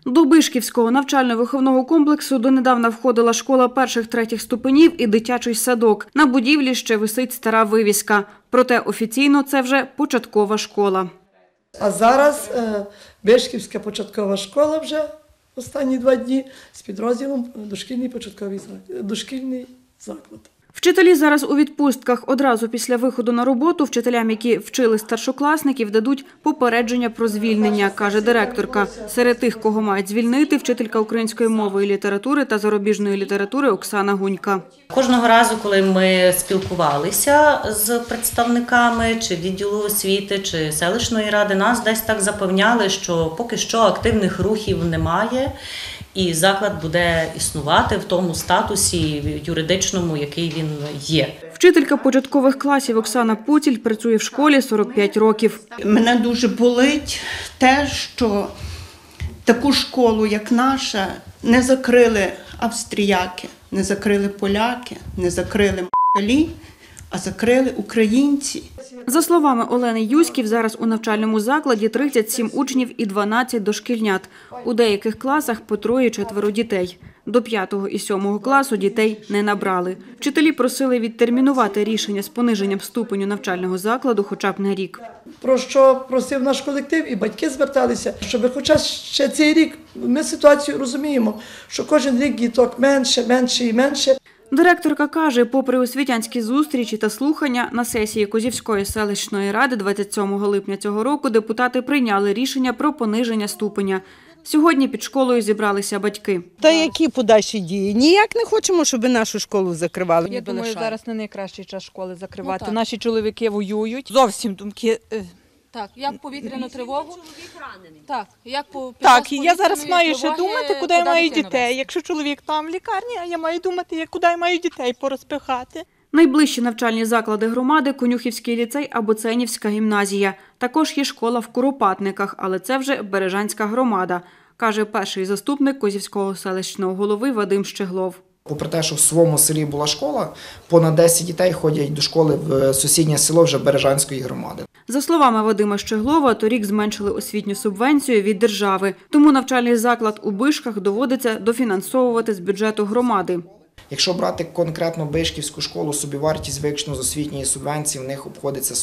До Бишківського навчально-виховного комплексу донедавна входила школа перших-третіх ступенів і дитячий садок. На будівлі ще висить стара вивіска. Проте офіційно це вже початкова школа. А зараз Бишківська початкова школа вже останні 2 дні з підрозділом дошкільний заклад. Вчителі зараз у відпустках. Одразу після виходу на роботу вчителям, які вчили старшокласників, дадуть попередження про звільнення, каже директорка. Серед тих, кого мають звільнити, вчителька української мови і літератури та зарубіжної літератури Оксана Гунька. Кожного разу, коли ми спілкувалися з представниками чи відділу освіти, чи селищної ради, нас десь так запевняли, що поки що активних рухів немає. І заклад буде існувати в тому статусі юридичному, який він є. Вчителька початкових класів Оксана Пуціль працює в школі 45 років. Мене дуже болить те, що таку школу, як наша, не закрили австріяки, не закрили поляки, не закрили москалі, а закрили українці. За словами Олени Юськів, зараз у навчальному закладі 37 учнів і 12 дошкільнят. У деяких класах по 3-4 дітей. До 5-го і 7-го класу дітей не набрали. Вчителі просили відтермінувати рішення з пониженням ступеню навчального закладу хоча б на рік. Про що просив наш колектив і батьки зверталися, щоб хоча ще цей рік, ми ситуацію розуміємо, що кожен рік діток менше і менше. Директорка каже, попри освітянські зустрічі та слухання, на сесії Козівської селищної ради 27 липня цього року депутати прийняли рішення про пониження ступеня. Сьогодні під школою зібралися батьки. Та які подальші дії? Ніяк не хочемо, щоб нашу школу закривали. Я думаю, зараз не найкращий час школи закривати. Наші чоловіки воюють. Зовсім думки... Так, як повітряну тривогу? Чоловік ранений. Так, як так, і я зараз маю ще думати, куди я маю дітей. Якщо чоловік там в лікарні, а я маю думати, куди я маю дітей порозпихати. Найближчі навчальні заклади громади – Конюхівський ліцей або Ценівська гімназія. Також є школа в Куропатниках, але це вже Бережанська громада, каже перший заступник Козівського селищного голови Вадим Щеглов. Попри те, що в своєму селі була школа, понад 10 дітей ходять до школи в сусіднє село вже Бережанської громади. За словами Вадима Щеглова, торік зменшили освітню субвенцію від держави. Тому навчальний заклад у Бишках доводиться дофінансовувати з бюджету громади. Якщо брати конкретно Бишківську школу, собівартість виключно з освітньої субвенції в них обходиться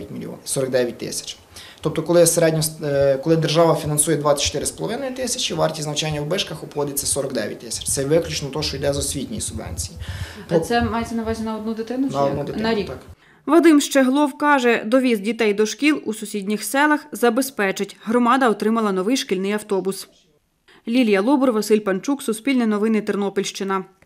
49 тисяч. Тобто, коли держава фінансує 24,5 тисячі, вартість навчання в Бишках обходиться 49 тисяч. Це виключно те, що йде з освітньої субвенції. А це мається на увазі на одну дитину? На одну дитину, на рік? Так. Вадим Щеглов каже, довіз дітей до шкіл у сусідніх селах забезпечить. Громада отримала новий шкільний автобус. Лілія Лобур, Василь Панчук, Суспільне новини, Тернопільщина.